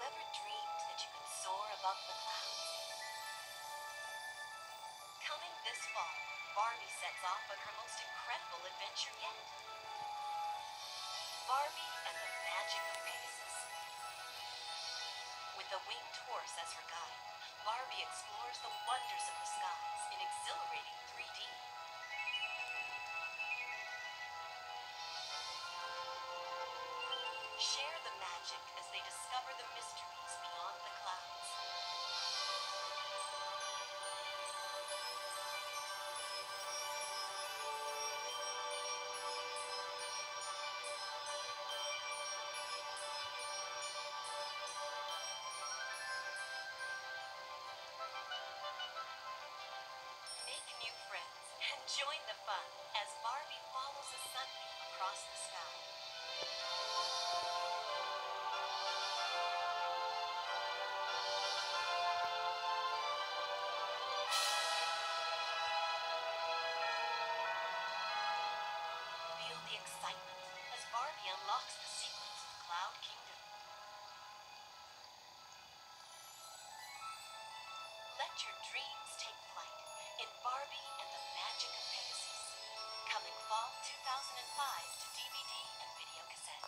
ever dreamed that you could soar above the clouds? Coming this fall, Barbie sets off on her most incredible adventure yet. Barbie and the Magic of Pegasus. With a winged horse as her guide, Barbie explores the wonders of the skies in exhilarating 3D. Share the magic as they discover the mysteries beyond the clouds. Make new friends and join the fun as Barbie follows a sunbeam across the sky. Feel the excitement as Barbie unlocks the secrets of Cloud Kingdom. Let your dreams take flight in Barbie and the Magic of Pegasus. Coming fall 2005 to DVD and video cassette.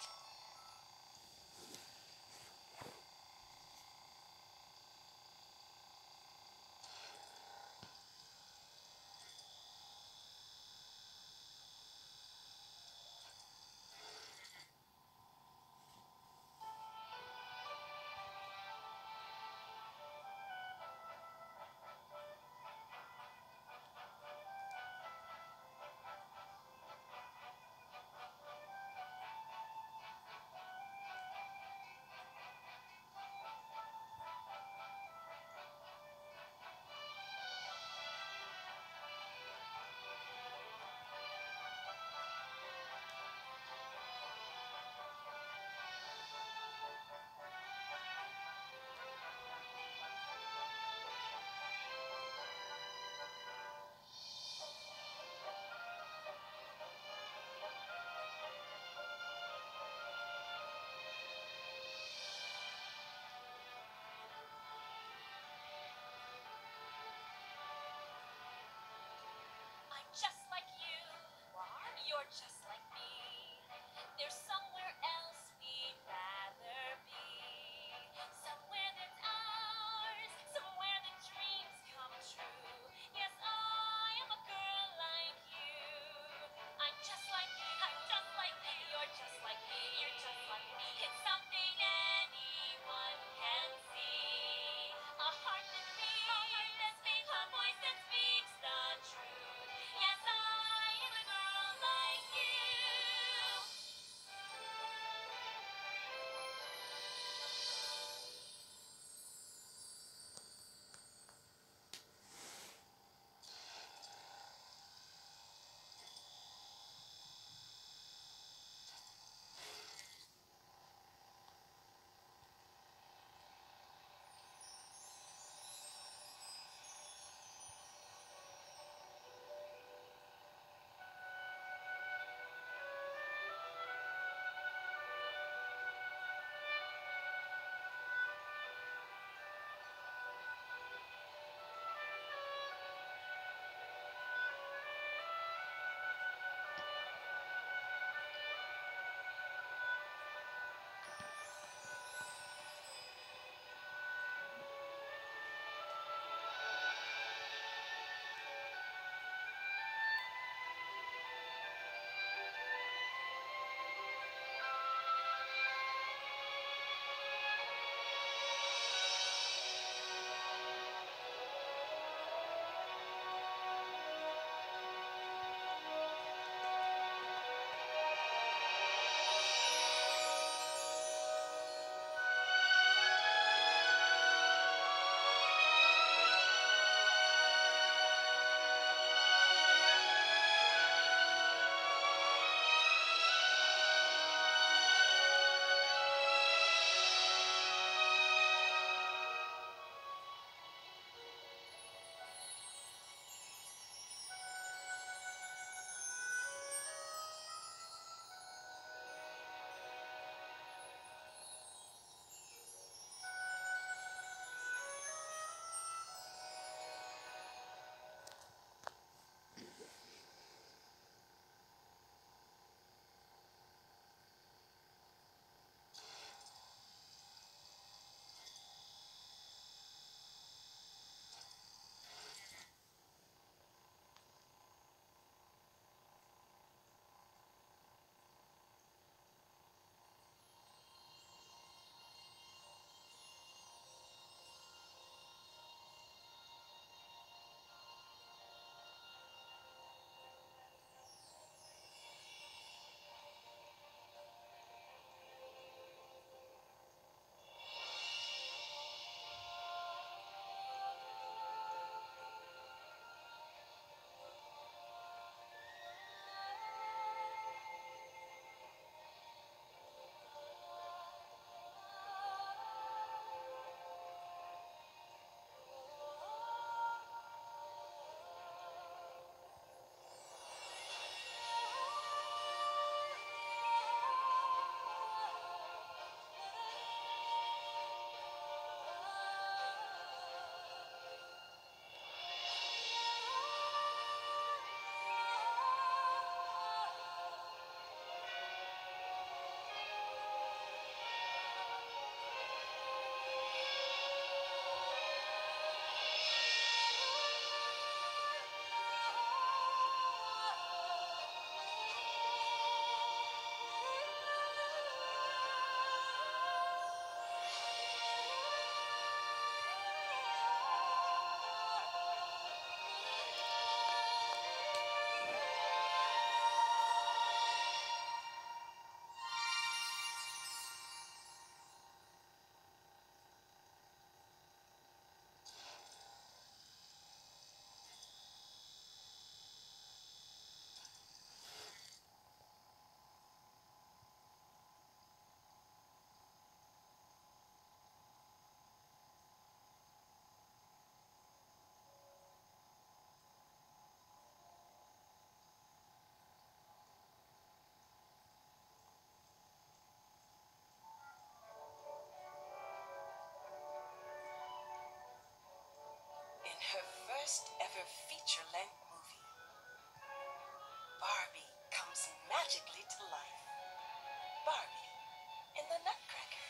first ever feature-length movie. Barbie comes magically to life. Barbie in the Nutcracker.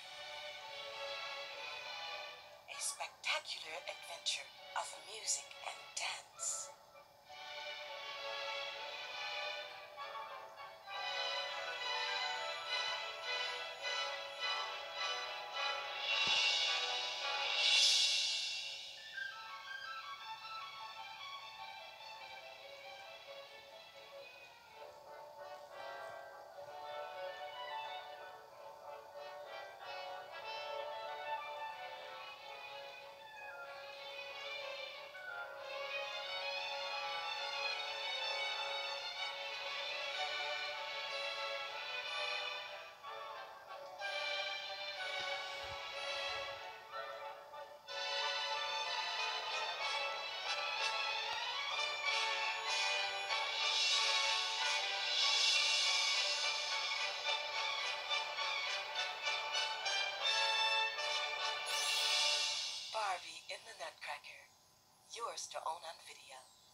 A spectacular adventure of music and dance. Barbie in the Nutcracker. Yours to own on video.